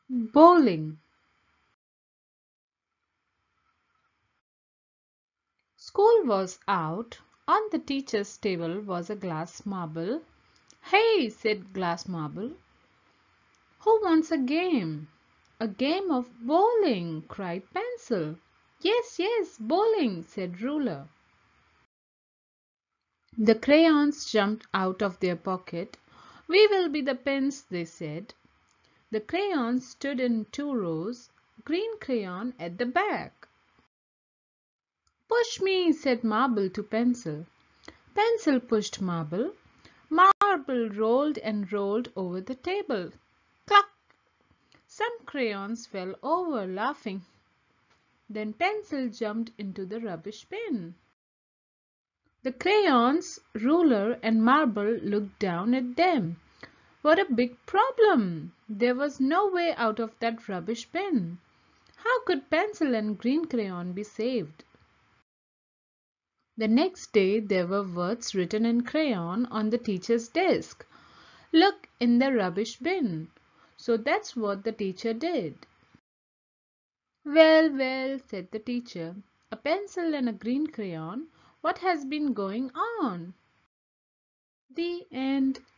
Bowling. School was out. On the teacher's table was a glass marble. "Hey," said Glass Marble, "who wants a game?" "A game of bowling," cried Pencil. "Yes, yes, bowling," said Ruler. The crayons jumped out of their pocket. "We will be the pins," they said. The crayons stood in two rows, green crayon at the back. "Push me," said Marble to Pencil. Pencil pushed Marble. Marble rolled and rolled over the table. Cluck! Some crayons fell over, laughing. Then Pencil jumped into the rubbish bin. The crayons, Ruler, and Marble looked down at them. What a big problem! There was no way out of that rubbish bin. How could Pencil and Green Crayon be saved? The next day there were words written in crayon on the teacher's desk. "Look in the rubbish bin." So that's what the teacher did. "Well, well," said the teacher, "a pencil and a green crayon. What has been going on?" The end.